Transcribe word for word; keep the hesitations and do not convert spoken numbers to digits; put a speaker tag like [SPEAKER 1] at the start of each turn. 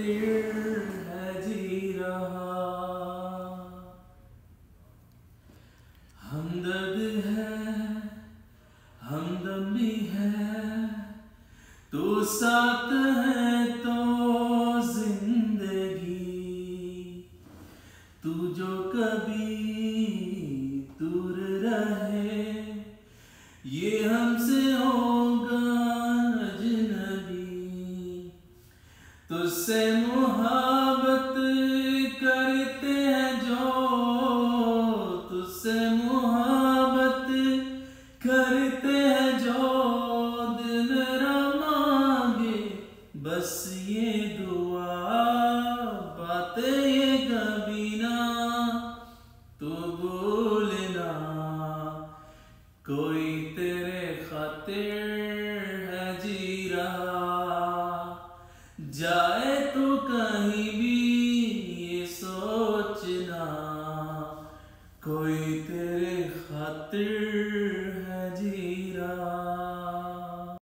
[SPEAKER 1] खातिर है जी रहा। हमदर्द है हमदम भी है, तो साथ है तो जिंदगी। तू जो कभी दूर रहे, ये हमसे होगा अजनबी। तुझसे मोहब्बत करते हैं जो, तुझसे मोहब्बत करते हैं जो, दिल मेरा मांगे बस ये दुआ। बातें ये कभी ना तो भूलना, कोई तेरे खातिर